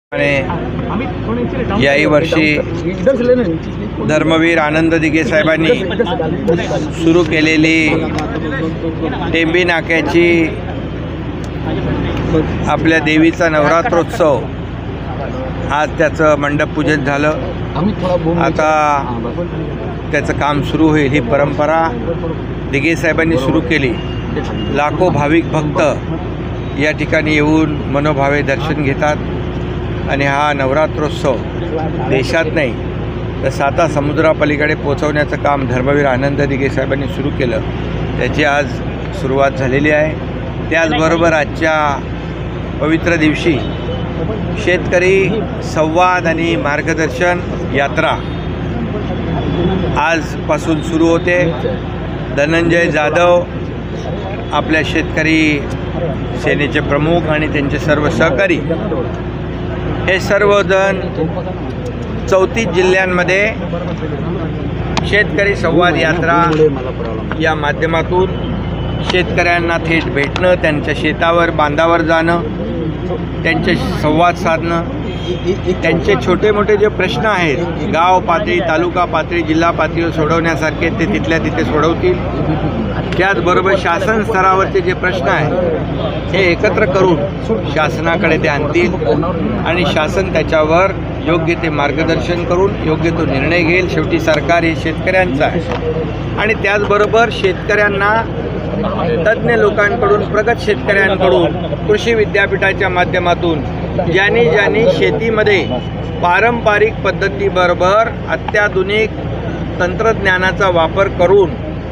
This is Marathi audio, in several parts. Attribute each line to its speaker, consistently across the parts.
Speaker 1: याही वर्षी धर्मवीर आनंद दिघे साहेबांनी सुरू केलेली टेंबी नाक्याची आपल्या देवीचा नवरात्रोत्सव आज त्याचं मंडप पूजन झालं। आता त्याचं काम सुरू होईल। ही परंपरा दिघे साहेबांनी सुरू केली। लाखो भाविक भक्त या ठिकाणी येऊन मनोभावे दर्शन घेतात आणि हा नवरात्रोत्सव देशात नाही तर 7 समुद्रापलीकडे पोहोचवण्याचं काम धर्मवीर आनंद दिघे साहेबांनी सुरू केलं। त्याची आज सुरुवात झालेली आहे। त्याचबरोबर आजच्या पवित्र दिवशी शेतकरी संवाद आणि मार्गदर्शन यात्रा आजपासून सुरू होते। धनंजय जाधव आपल्या शेतकरी सेनेचे प्रमुख आणि त्यांचे सर्व सहकारी हे सर्वजण 34 जिल्ह्यांमध्ये शेतकरी संवाद यात्रा या माध्यमातून शेतकऱ्यांना थेट भेटणं, त्यांच्या शेतावर बांधावर जाणं, त्यांचे संवाद साधणं, त्यांचे छोटे मोठे जे प्रश्न आहेत गाव पातळी, तालुका पातळी, जिल्हा पातळीवर सोडवण्यासारखे ते तिथल्या तिथे सोडवतील। त्याचबरोबर शासन स्तरावरचे जे प्रश्न आहेत हे एकत्र करून शासनाकडे ते आणतील आणि शासन त्याच्यावर योग्य ते मार्गदर्शन करून योग्य तो निर्णय घेईल। शेवटी सरकार हे शेतकऱ्यांचं आहे आणि त्याचबरोबर शेतकऱ्यांना तज्ज्ञ लोकांकडून, प्रगत शेतकऱ्यांकडून, कृषी विद्यापीठाच्या माध्यमातून ज्यांनी शेतीमध्ये पारंपरिक पद्धतीबरोबर अत्याधुनिक तंत्रज्ञानाचा वापर करून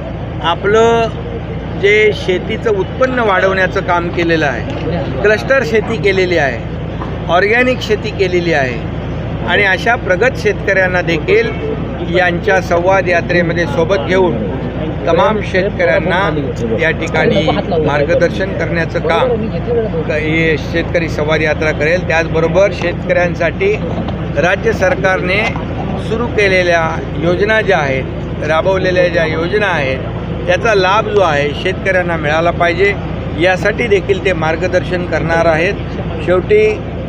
Speaker 1: आपलं जे शेतीचं उत्पन्न वाढवण्याचं काम केलेलं आहे, क्लस्टर शेती केलेली आहे, ऑर्गॅनिक शेती केलेली आहे आणि अशा प्रगत शेतकऱ्यांना देखील यांच्या संवाद यात्रेमध्ये सोबत घेऊन तमाम शेतकऱ्यांना या ठिकाणी मार्गदर्शन करण्याचं काम हे शेतकरी संवाद यात्रा करेल। त्याचबरोबर शेतकऱ्यांसाठी राज्य सरकारने सुरू केलेल्या योजना ज्या आहेत, राबवलेल्या ज्या योजना आहेत त्याचा लाभ जो आहे शेतकऱ्यांना मिळाला पाहिजे यासाठी देखील ते मार्गदर्शन करणार आहेत। शेवटी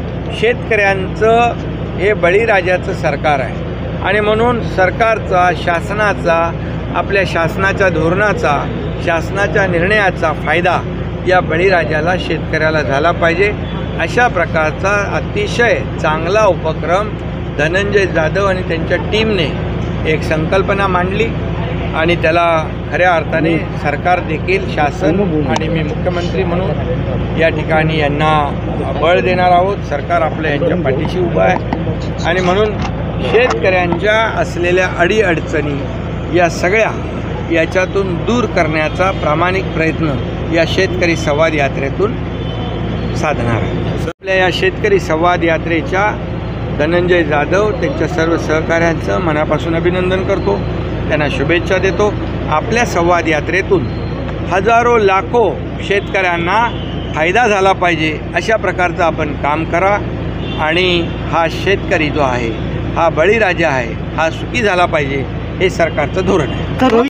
Speaker 1: शेतकऱ्यांचं हे बळीराजाचं सरकार आहे आणि म्हणून सरकारचा, शासनाचा, आपल्या शासनाच्या धोरणाचा, शासनाच्या निर्णयाचा फायदा या बळीराजाला, शेतकऱ्याला झाला पाहिजे। अशा प्रकारचा अतिशय चांगला उपक्रम धनंजय जाधव आणि त्यांच्या टीमने एक संकल्पना मांडली आणि त्याला खऱ्या अर्थाने सरकार देखील, शासन आणि मी मुख्यमंत्री म्हणून या ठिकाणी यांना बळ देणार आहोत। सरकार आपल्या यांच्या पाठीशी उभं आहे आणि म्हणून शेतकऱ्यांच्या असलेल्या अडीअडचणी या सगळ्या याच्यातून दूर करण्याचा प्रामाणिक प्रयत्न या शेतकरी संवाद यात्रेतून साधणार आहे। आपल्या या शेतकरी संवाद यात्रेच्या धनंजय जाधव त्यांच्या सर्व सहकाऱ्यांचं मनापासून अभिनंदन करतो, त्यांना शुभेच्छा देतो। आपल्या संवाद यात्रेतून हजारो लाखो शेतकऱ्यांना फायदा झाला पाहिजे अशा प्रकारचं आपण काम करा आणि हा शेतकरी जो आहे, हा बळीराजा आहे, हा सुखी झाला पाहिजे हे सरकारचं धोरण आहे।